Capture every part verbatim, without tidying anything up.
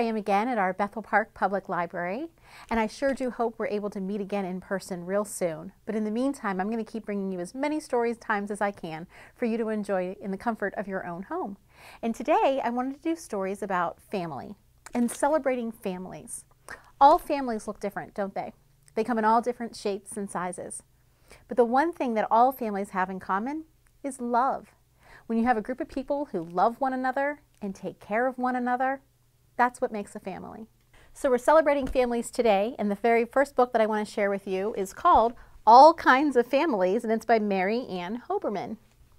am again at our Bethel Park Public Library, and I sure do hope we're able to meet again in person real soon. But in the meantime, I'm going to keep bringing you as many stories times as I can for you to enjoy in the comfort of your own home. And today, I wanted to do stories about family and celebrating families. All families look different, don't they? They come in all different shapes and sizes. But the one thing that all families have in common is love. When you have a group of people who love one another and take care of one another, that's what makes a family. So we're celebrating families today, and the very first book that I want to share with you is called All Kinds of Families, and it's by Mary Ann Hoberman.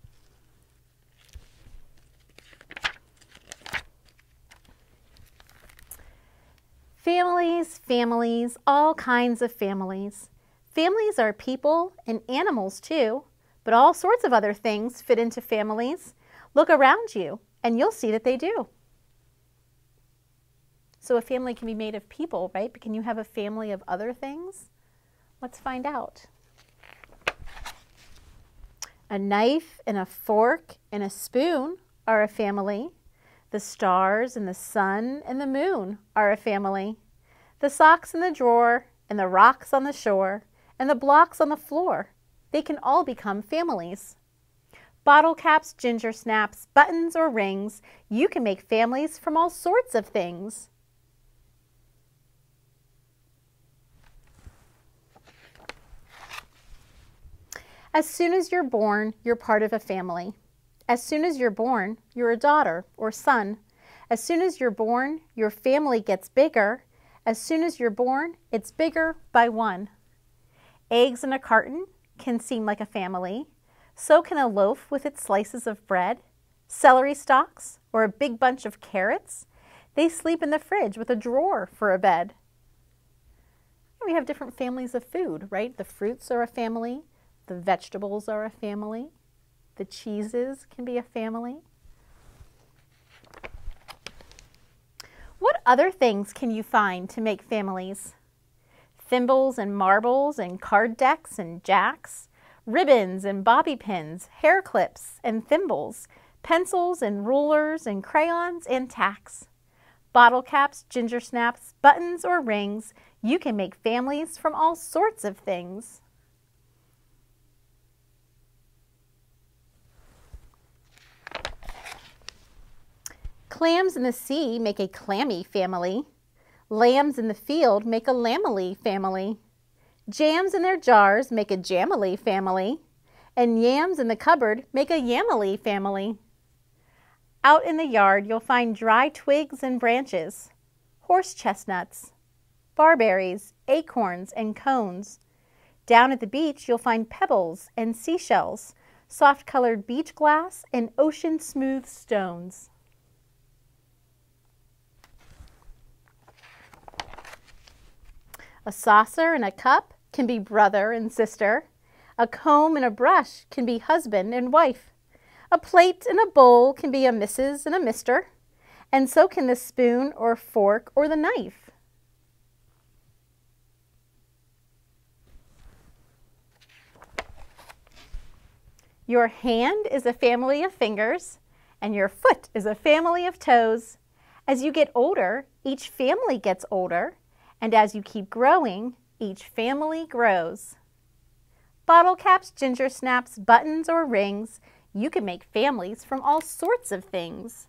Families, families, all kinds of families. Families are people and animals too, but all sorts of other things fit into families. Look around you and you'll see that they do. So a family can be made of people, right? But can you have a family of other things? Let's find out. A knife and a fork and a spoon are a family. The stars and the sun and the moon are a family. The socks in the drawer and the rocks on the shore and the blocks on the floor, they can all become families. Bottle caps, ginger snaps, buttons or rings, you can make families from all sorts of things. As soon as you're born, you're part of a family. As soon as you're born, you're a daughter or son. As soon as you're born, your family gets bigger. As soon as you're born, it's bigger by one. Eggs in a carton can seem like a family. So can a loaf with its slices of bread. Celery stalks or a big bunch of carrots. They sleep in the fridge with a drawer for a bed. We have different families of food, right? The fruits are a family. The vegetables are a family. The cheeses can be a family. What other things can you find to make families? Thimbles and marbles and card decks and jacks, ribbons and bobby pins, hair clips and thimbles, pencils and rulers and crayons and tacks. Bottle caps, ginger snaps, buttons or rings, you can make families from all sorts of things. Clams in the sea make a clammy family. Lambs in the field make a lamely family. Jams in their jars make a jamily family. And yams in the cupboard make a yamily family. Out in the yard you'll find dry twigs and branches, horse chestnuts, barberries, acorns, and cones. Down at the beach you'll find pebbles and seashells, soft-colored beach glass, and ocean-smooth stones. A saucer and a cup can be brother and sister. A comb and a brush can be husband and wife. A plate and a bowl can be a Missus and a Mister. And so can the spoon or fork or the knife. Your hand is a family of fingers, and your foot is a family of toes. As you get older, each family gets older. And as you keep growing, each family grows. Bottle caps, ginger snaps, buttons or rings, you can make families from all sorts of things.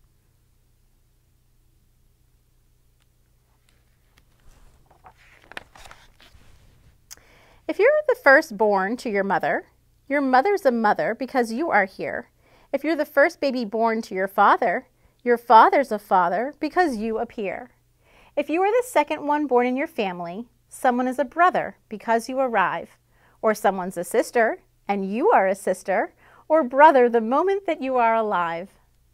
If you're the firstborn to your mother, your mother's a mother because you are here. If you're the first baby born to your father, your father's a father because you appear. If you are the second one born in your family, someone is a brother because you arrive, or someone's a sister and you are a sister, or brother the moment that you are alive.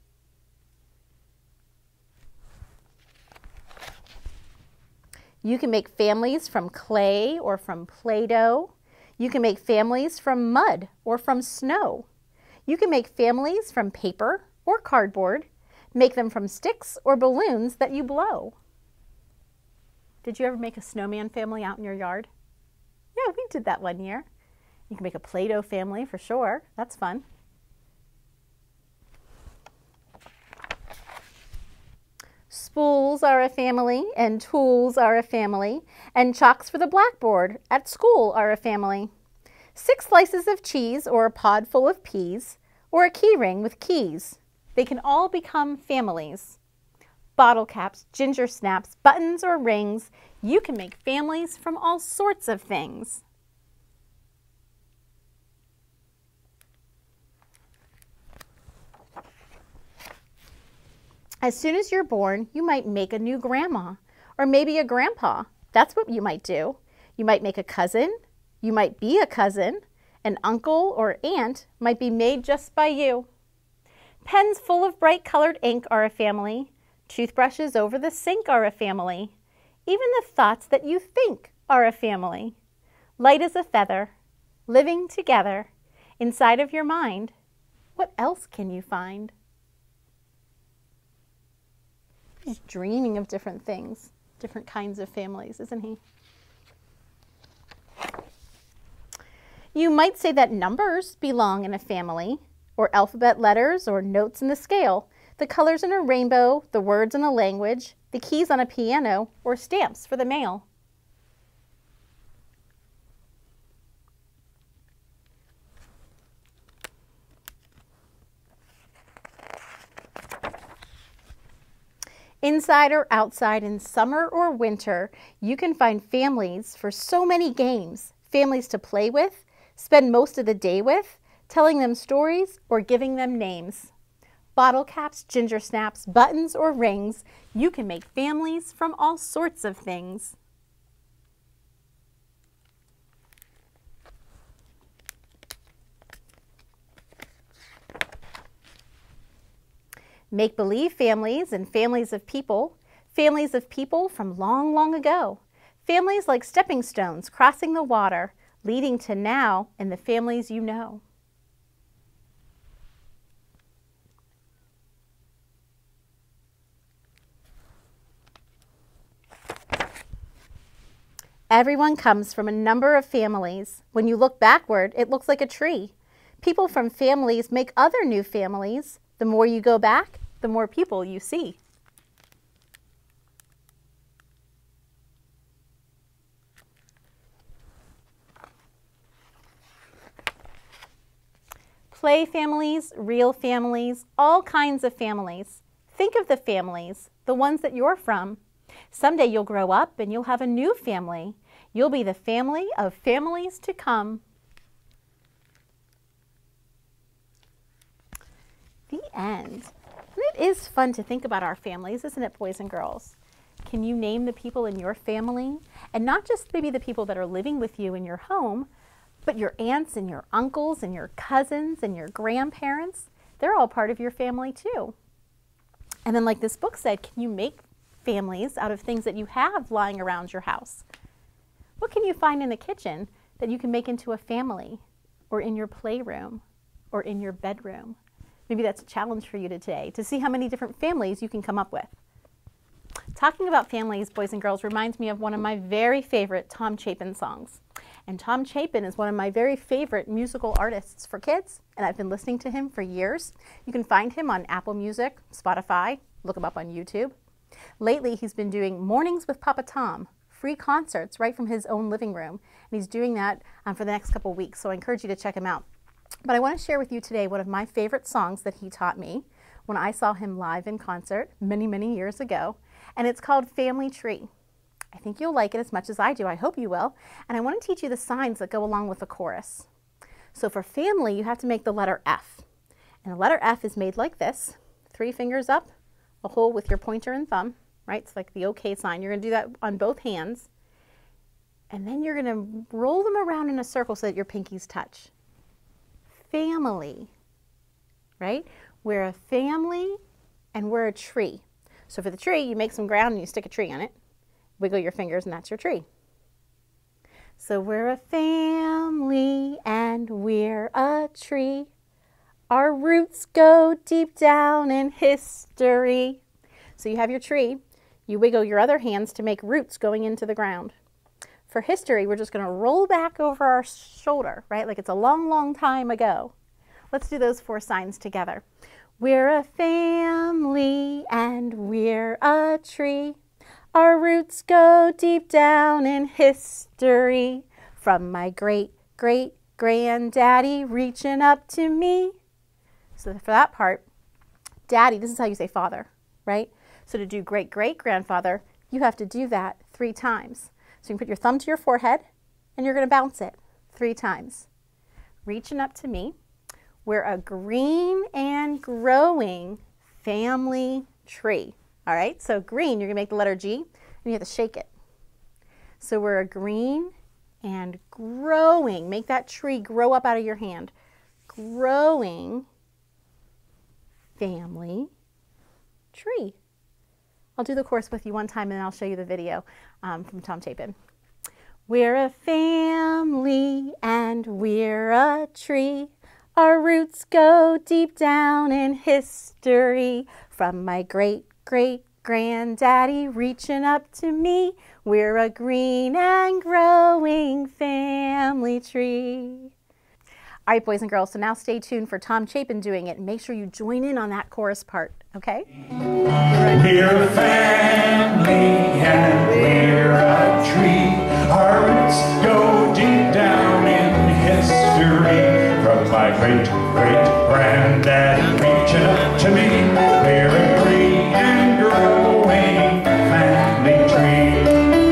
You can make families from clay or from Play-Doh. You can make families from mud or from snow. You can make families from paper or cardboard. Make them from sticks or balloons that you blow. Did you ever make a snowman family out in your yard? Yeah, we did that one year. You can make a Play-Doh family for sure. That's fun. Spools are a family, and tools are a family, and chalks for the blackboard at school are a family. Six slices of cheese or a pod full of peas, or a key ring with keys. They can all become families. Bottle caps, ginger snaps, buttons or rings. You can make families from all sorts of things. As soon as you're born, you might make a new grandma, or maybe a grandpa. That's what you might do. You might make a cousin. You might be a cousin. An uncle or aunt might be made just by you. Pens full of bright colored ink are a family. Toothbrushes over the sink are a family. Even the thoughts that you think are a family. Light as a feather, living together, inside of your mind. What else can you find? He's dreaming of different things, different kinds of families, isn't he? You might say that numbers belong in a family, or alphabet letters, or notes in the scale, the colors in a rainbow, the words in a language, the keys on a piano, or stamps for the mail. Inside or outside, in summer or winter, you can find families for so many games, families to play with, spend most of the day with, telling them stories or giving them names. Bottle caps, ginger snaps, buttons or rings, you can make families from all sorts of things. Make-believe families and families of people, families of people from long, long ago. Families like stepping stones crossing the water, leading to now and the families you know. Everyone comes from a number of families. When you look backward, it looks like a tree. People from families make other new families. The more you go back, the more people you see. Play families, real families, all kinds of families. Think of the families, the ones that you're from. Someday you'll grow up and you'll have a new family. You'll be the family of families to come. The end. And it is fun to think about our families, isn't it, boys and girls? Can you name the people in your family? And not just maybe the people that are living with you in your home, but your aunts and your uncles and your cousins and your grandparents. They're all part of your family too. And then like this book said, can you make families out of things that you have lying around your house? What can you find in the kitchen that you can make into a family, or in your playroom, or in your bedroom? Maybe that's a challenge for you today, to see how many different families you can come up with. Talking about families, boys and girls, reminds me of one of my very favorite Tom Chapin songs. And Tom Chapin is one of my very favorite musical artists for kids, and I've been listening to him for years. You can find him on Apple Music, Spotify, look him up on YouTube. Lately, he's been doing Mornings with Papa Tom, free concerts right from his own living room. And he's doing that um, for the next couple weeks, so I encourage you to check him out. But I want to share with you today one of my favorite songs that he taught me when I saw him live in concert many, many years ago. And it's called Family Tree. I think you'll like it as much as I do. I hope you will. And I want to teach you the signs that go along with the chorus. So for family, you have to make the letter F. And the letter F is made like this. Three fingers up, a hole with your pointer and thumb, right? It's like the okay sign. You're going to do that on both hands. And then you're going to roll them around in a circle so that your pinkies touch. Family, right? We're a family and we're a tree. So for the tree, you make some ground and you stick a tree on it. Wiggle your fingers and that's your tree. So we're a family and we're a tree. Our roots go deep down in history. So you have your tree. You wiggle your other hands to make roots going into the ground. For history, we're just going to roll back over our shoulder, right? Like it's a long, long time ago. Let's do those four signs together. We're a family and we're a tree. Our roots go deep down in history. From my great, great granddaddy reaching up to me. So for that part, daddy, this is how you say father, right? So to do great, great grandfather, you have to do that three times. So you can put your thumb to your forehead and you're going to bounce it three times. Reaching up to me. We're a green and growing family tree. All right, so green, you're going to make the letter G and you have to shake it. So we're a green and growing. Make that tree grow up out of your hand. Growing family tree. I'll do the course with you one time and then I'll show you the video um, from Tom Chapin. We're a family and we're a tree. Our roots go deep down in history. From my great, great granddaddy reaching up to me. We're a green and growing family tree. All right, boys and girls, so now stay tuned for Tom Chapin doing it. Make sure you join in on that chorus part, okay? We're a family and we're a tree. Our roots go deep down in history. From my great, great granddaddy reaching up to me. We're a green and growing family tree.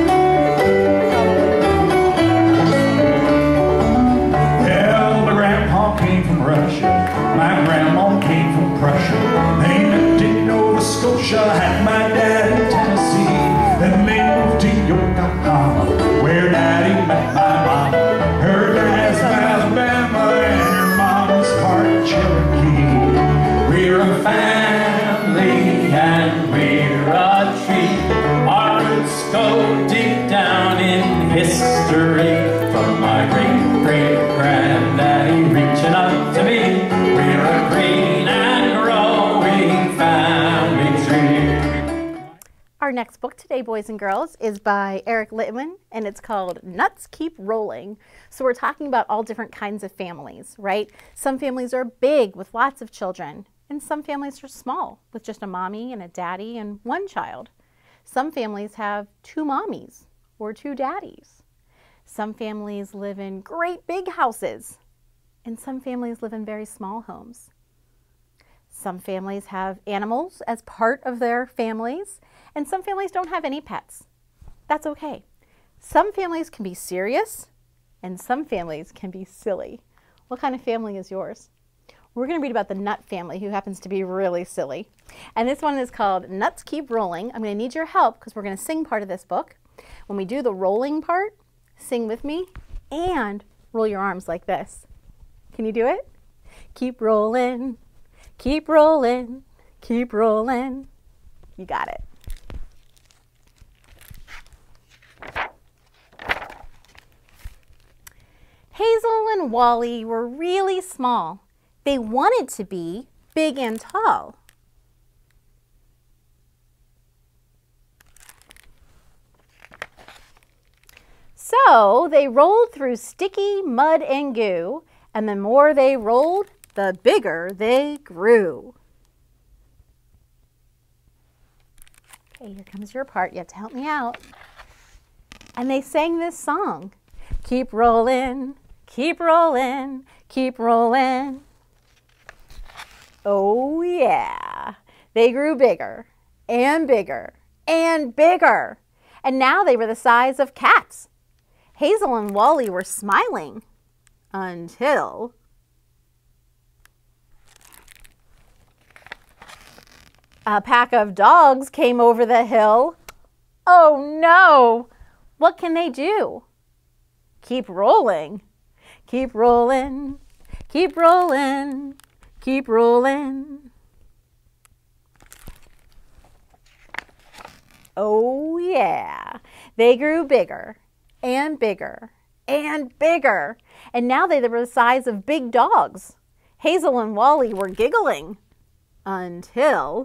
Well, my grandpa came from Russia. My grandma came from Prussia. They lived in Nova Scotia. Had my dad in Tennessee. Then they moved to Yokohama, where daddy met my mom. Her dad's from Alabama and her mom's part Cherokee. We're a family and we're a tree. Our roots go deep down in history. From my great great granddaddy reaching up to me. We're a green and growing family tree. Our next book today, boys and girls, is by Eric Littman, and it's called Nuts Keep Rolling. So we're talking about all different kinds of families, right? Some families are big with lots of children, and some families are small with just a mommy and a daddy and one child. Some families have two mommies or two daddies. Some families live in great big houses, and some families live in very small homes. Some families have animals as part of their families, and some families don't have any pets. That's okay. Some families can be serious, and some families can be silly. What kind of family is yours? We're going to read about the nut family, who happens to be really silly. And this one is called Nuts Keep Rolling. I'm going to need your help because we're going to sing part of this book. When we do the rolling part, sing with me and roll your arms like this. Can you do it? Keep rolling, keep rolling, keep rolling. You got it. Hazel and Wally were really small. They wanted to be big and tall. So they rolled through sticky mud and goo, and the more they rolled, the bigger they grew. Okay, here comes your part. You have to help me out. And they sang this song. Keep rolling, keep rolling, keep rolling. Oh yeah, they grew bigger and bigger and bigger. And now they were the size of cats. Hazel and Wally were smiling until a pack of dogs came over the hill. Oh no, what can they do? Keep rolling, keep rolling, keep rolling, keep rolling. Oh yeah, they grew bigger and bigger and bigger. And now they were the size of big dogs. Hazel and Wally were giggling until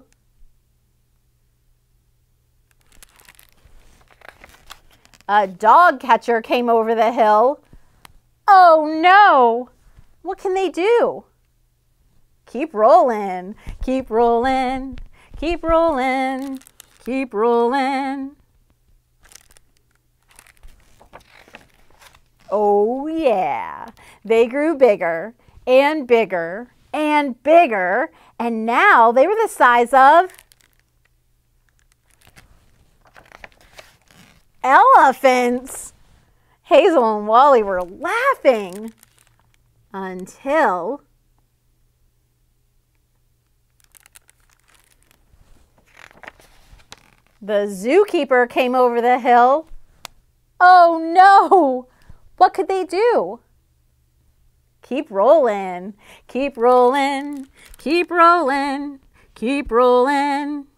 a dog catcher came over the hill. Oh no! What can they do? keep rolling, keep rolling, keep rolling, keep rolling. Oh yeah, they grew bigger and bigger and bigger, and now they were the size of elephants. Hazel and Wally were laughing until the zookeeper came over the hill. Oh no! What could they do? Keep rolling, keep rolling, keep rolling, keep rolling.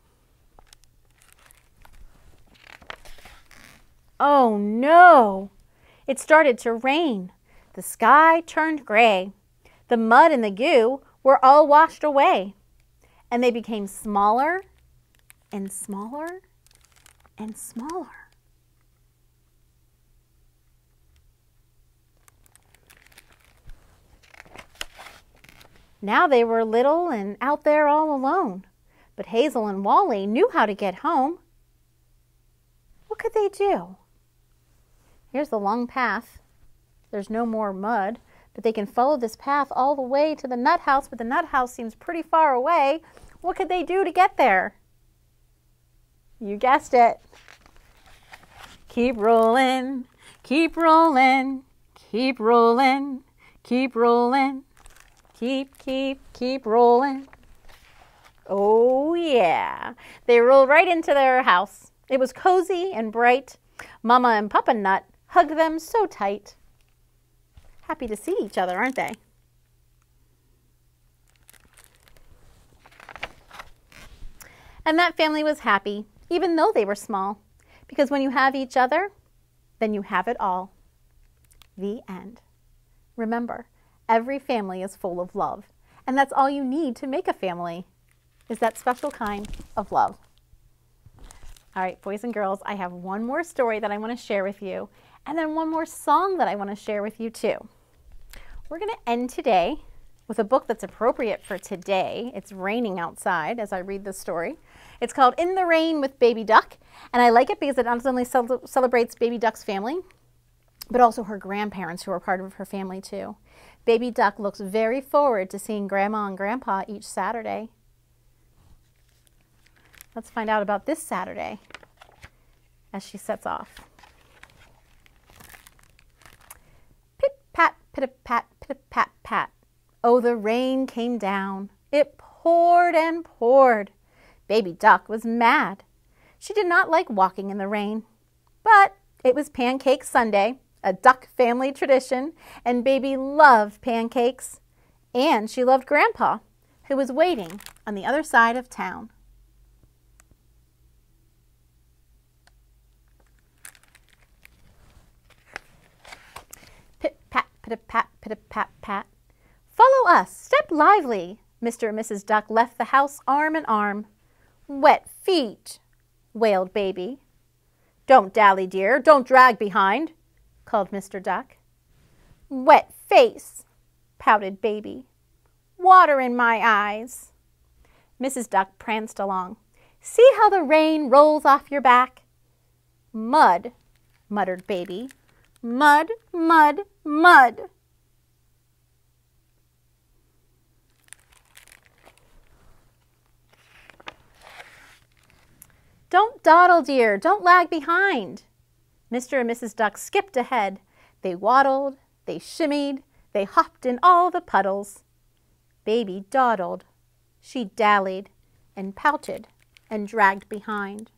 Oh no! It started to rain. The sky turned gray. The mud and the goo were all washed away. And they became smaller and smaller and smaller. Now they were little and out there all alone. But Hazel and Wally knew how to get home. What could they do? Here's the long path. There's no more mud, but they can follow this path all the way to the nut house, but the nut house seems pretty far away. What could they do to get there? You guessed it. Keep rolling, keep rolling, keep rolling, keep rolling, keep, keep, keep rolling. Oh yeah, they rolled right into their house. It was cozy and bright. Mama and Papa Nut hugged them so tight. Happy to see each other, aren't they? And that family was happy, even though they were small, because when you have each other, then you have it all. The end. Remember, every family is full of love, and that's all you need to make a family, is that special kind of love. All right, boys and girls, I have one more story that I want to share with you, and then one more song that I want to share with you too. We're going to end today with a book that's appropriate for today. It's raining outside as I read this story. It's called In the Rain with Baby Duck, and I like it because it not only cel- celebrates Baby Duck's family, but also her grandparents who are part of her family too. Baby Duck looks very forward to seeing Grandma and Grandpa each Saturday. Let's find out about this Saturday as she sets off. Pit-pat, pit-a-pat, pit-a-pat, pat. Oh, the rain came down. It poured and poured. Baby Duck was mad. She did not like walking in the rain. But it was Pancake Sunday, a duck family tradition, and Baby loved pancakes. And she loved Grandpa, who was waiting on the other side of town. Pit-pat, pit-a-pat, pit-a-pat, pat. Follow us, step lively. Mister and Missus Duck left the house arm in arm. Wet feet, wailed Baby. Don't dally, dear, don't drag behind, called Mister Duck. Wet face, pouted Baby. Water in my eyes. Missus Duck pranced along. See how the rain rolls off your back? Mud, muttered Baby. Mud, mud, mud. Don't dawdle, dear, don't lag behind. Mister and Missus Duck skipped ahead. They waddled, they shimmied, they hopped in all the puddles. Baby dawdled. She dallied and pouted and dragged behind.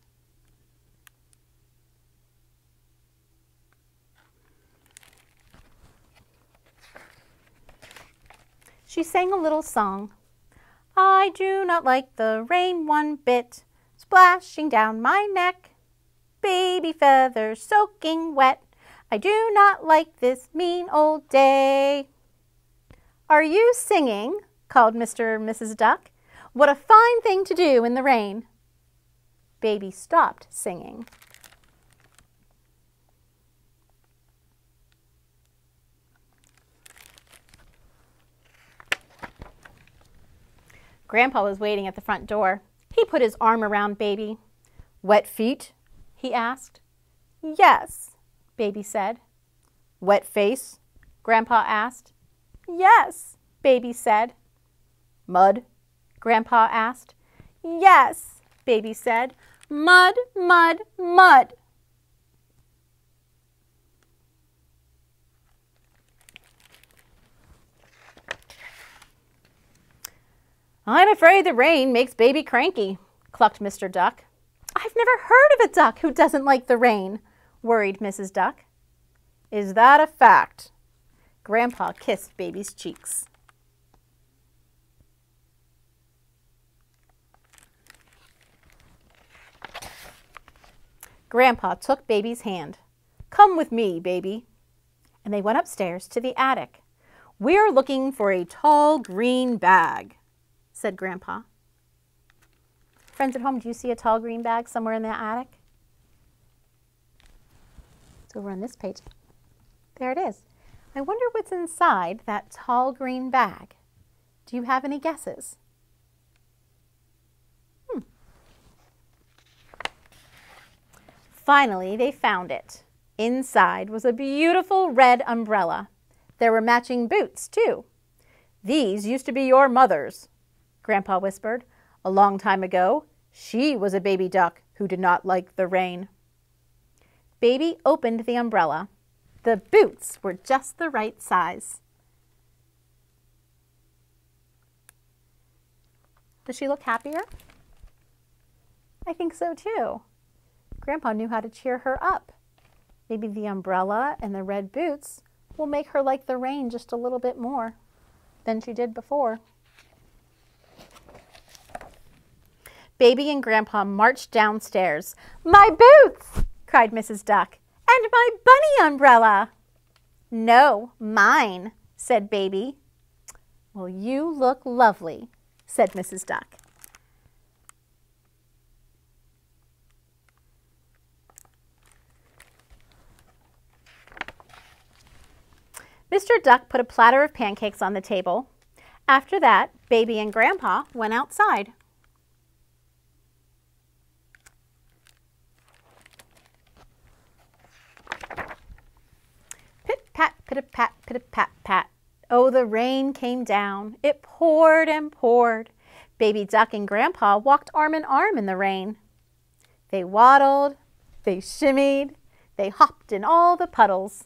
She sang a little song. I do not like the rain one bit, splashing down my neck. Baby feathers soaking wet. I do not like this mean old day. Are you singing? Called Mister and Missus Duck. What a fine thing to do in the rain. Baby stopped singing. Grandpa was waiting at the front door. He put his arm around Baby. "Wet feet?" he asked. "Yes," Baby said. "Wet face?" Grandpa asked. "Yes," Baby said. "Mud?" Grandpa asked. "Yes," Baby said. "Mud, mud, mud." "I'm afraid the rain makes Baby cranky," clucked Mister Duck. "I've never heard of a duck who doesn't like the rain," worried Missus Duck. "Is that a fact?" Grandpa kissed Baby's cheeks. Grandpa took Baby's hand. "Come with me, Baby." And they went upstairs to the attic. "We're looking for a tall green bag," said Grandpa. Friends at home, do you see a tall green bag somewhere in the attic? It's over on this page. There it is. I wonder what's inside that tall green bag. Do you have any guesses? Hmm. Finally, they found it. Inside was a beautiful red umbrella. There were matching boots, too. "These used to be your mother's," Grandpa whispered. "A long time ago, she was a baby duck who did not like the rain." Baby opened the umbrella. The boots were just the right size. Does she look happier? I think so too. Grandpa knew how to cheer her up. Maybe the umbrella and the red boots will make her like the rain just a little bit more than she did before. Baby and Grandpa marched downstairs. "My boots!" cried Missus Duck. "And my bunny umbrella!" "No, mine," said Baby. "Well, you look lovely," said Missus Duck. Mister Duck put a platter of pancakes on the table. After that, Baby and Grandpa went outside. Pit-pat, pit-a-pat, pit-a-pat-pat. Oh, the rain came down. It poured and poured. Baby Duck and Grandpa walked arm in arm in the rain. They waddled, they shimmied, they hopped in all the puddles.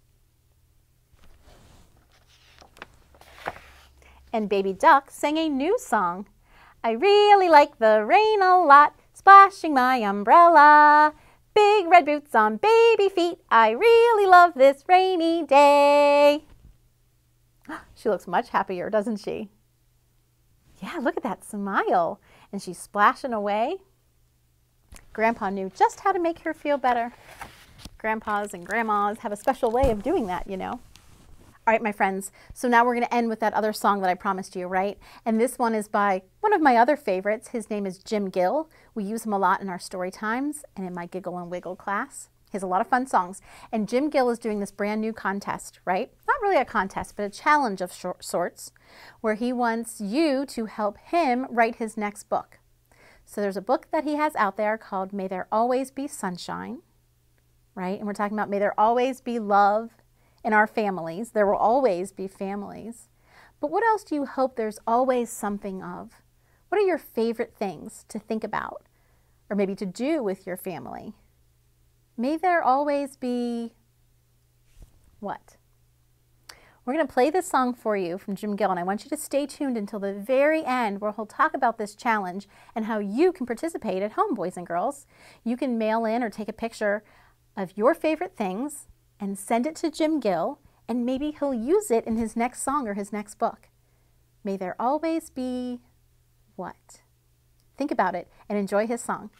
And Baby Duck sang a new song. "I really like the rain a lot, splashing my umbrella. Big red boots on baby feet, I really love this rainy day." She looks much happier, doesn't she? Yeah, look at that smile. And she's splashing away. Grandpa knew just how to make her feel better. Grandpas and grandmas have a special way of doing that, you know. All right, my friends, so now we're going to end with that other song that I promised you, right? And this one is by one of my other favorites. His name is Jim Gill. We use him a lot in our story times and in my Giggle and Wiggle class. He has a lot of fun songs. And Jim Gill is doing this brand new contest, right? Not really a contest, but a challenge of sorts, where he wants you to help him write his next book. So there's a book that he has out there called May There Always Be Sunshine, right? And we're talking about may there always be love in our families. There will always be families. But what else do you hope there's always something of? What are your favorite things to think about or maybe to do with your family? May there always be what? We're going to play this song for you from Jim Gill, and I want you to stay tuned until the very end where he'll talk about this challenge and how you can participate at home, boys and girls. You can mail in or take a picture of your favorite things and send it to Jim Gill, and maybe he'll use it in his next song or his next book. May there always be what? Think about it and enjoy his song.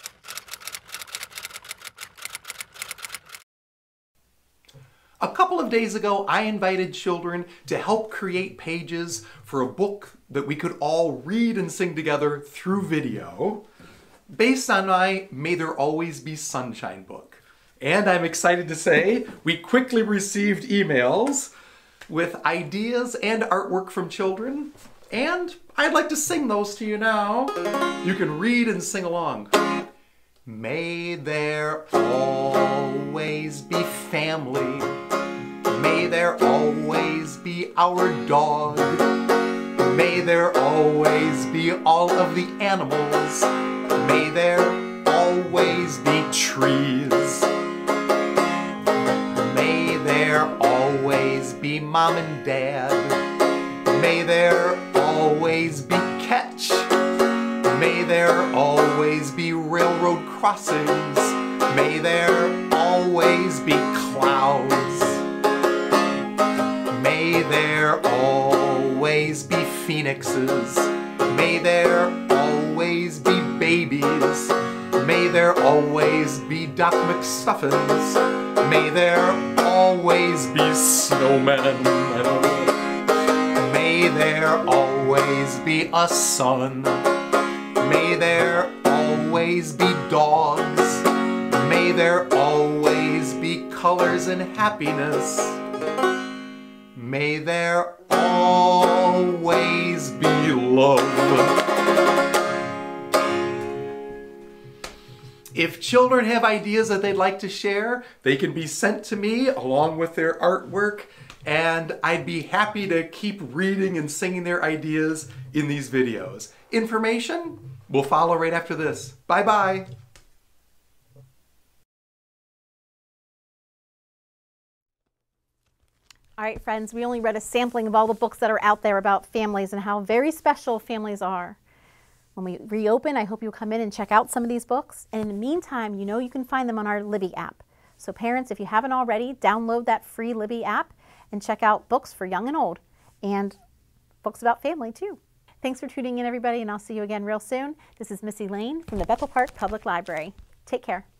A couple of days ago, I invited children to help create pages for a book that we could all read and sing together through video, based on my May There Always Be Sunshine book. And I'm excited to say, we quickly received emails with ideas and artwork from children, And I'd like to sing those to you now. You can read and sing along. May there always be family. May there always be our dog. May there always be all of the animals. May there always be trees. May there always be mom and dad. May there always be catch. May there always be railroad crossings. May there always be clouds. May there always be phoenixes. May there always be babies. May there always be Doc McStuffins. May there always be snowmen. May there always be a sun. May there always be dogs. May there always be colors and happiness. May there always be love. If children have ideas that they'd like to share, they can be sent to me along with their artwork, and I'd be happy to keep reading and singing their ideas in these videos. Information will follow right after this. Bye-bye. All right, friends, we only read a sampling of all the books that are out there about families and how very special families are. When we reopen, I hope you'll come in and check out some of these books. And in the meantime, you know you can find them on our Libby app. So parents, if you haven't already, download that free Libby app and check out books for young and old and books about family too. Thanks for tuning in, everybody, and I'll see you again real soon. This is Miss Elaine from the Bethel Park Public Library. Take care.